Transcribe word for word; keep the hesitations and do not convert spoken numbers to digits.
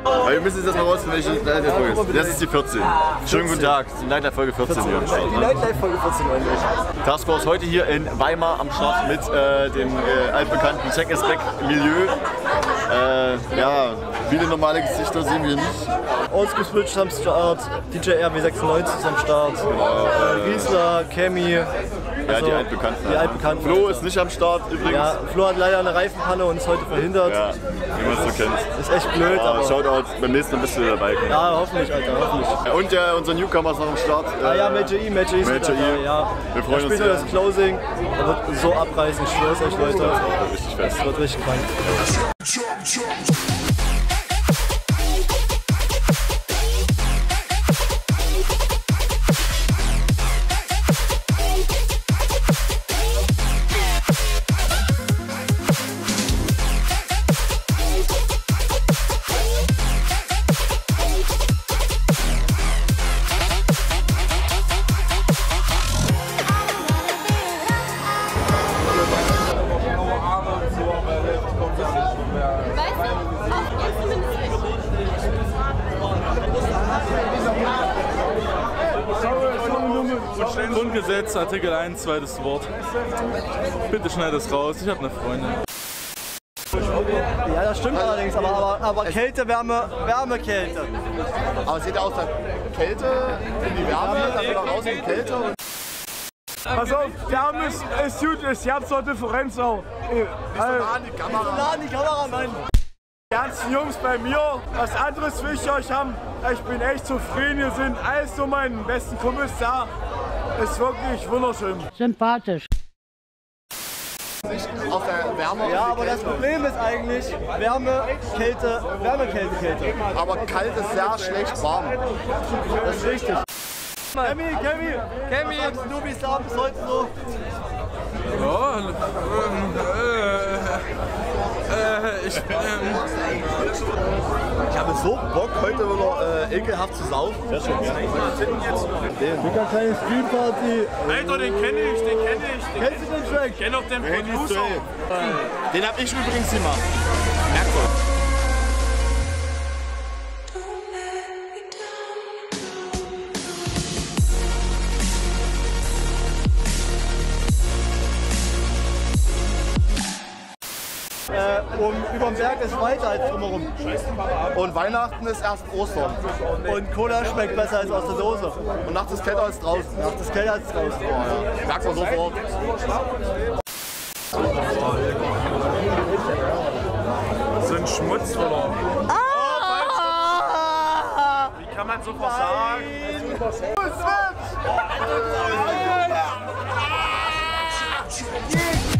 Aber wir müssen jetzt erstmal rausfinden, welche Nightlife-Folge ist. Das ist die vierzehn. Schönen guten Tag, die Nightlife-Folge vierzehn hier am Start. Die Nightlife-Folge vierzehn eigentlich. Taskforce heute hier in Weimar am Start mit äh, dem äh, altbekannten Check is Back Milieu. Äh, ja, viele normale Gesichter sehen wir nicht. Oldschool Switch am Start, D J R W sechsundneunzig ist am Start, äh, Riesler, Kemi. Ja, also die altbekannten. Die altbekannten. Flo ist nicht am Start übrigens. Ja, Flo hat leider eine Reifenpanne und ist heute verhindert. Ja, wie man es so kennt. Ist echt blöd, aber... aber... Shoutout, beim nächsten Mal bist du dabei. Ja, hoffentlich, Alter, hoffentlich. Und ja, unser Newcomer ist noch am Start. Ah ja, Major E, Major E ist Major E. ja. Wir freuen uns sehr. Das Closing, er wird so abreißen, ich schwör's euch, Leute. Das wird richtig fest. Das wird richtig krank. Grundgesetz, Artikel eins, zweites Wort. Bitte schneid das raus, ich habe eine Freundin. Ja, das stimmt allerdings, aber, aber, aber Kälte, Wärme, Wärme, Kälte. Aber es geht ja aus der Kälte in die Wärme, dann wieder raus in die Kälte. Und Pass auf, Wärme ist, ist gut, ist jetzt noch Differenz auch. nah an die Kamera. Nah an die Kamera, Mann. Die ganzen Jungs bei mir, was anderes will ich euch haben. Ich bin echt zufrieden, hier sind alles so meine besten Kumpels da. Ist wirklich wunderschön. Sympathisch. Auf der Wärme. Ja, aber das Problem ist eigentlich Wärme, Kälte, Wärme, Kälte, Kälte. Aber kalt ist sehr schlecht warm. Das ist richtig. Kemi, Kemi, Kemi, du bist da bis heute so. Ja, ähm, äh, äh, ich, ähm, Ich habe so Bock, heute wieder äh, ekelhaft zu saufen. Sehr schön, ja. Dicker, kleine Streamparty. Alter, den kenne ich, den kenne ich. Den Kennst du den Track? kenn auch den Producer. Den habe ich übrigens gemacht. Merkt euch. Äh, um, überm Berg ist weiter als drumherum. Und Weihnachten ist erst Ostern. Und Cola schmeckt besser als aus der Dose. Und nachts ist kälter als draußen. Nachts ist kälter als draußen. Ja. Merkt man sofort. So ein Schmutz verloren. Ah! Wie kann man so was sagen? Nein.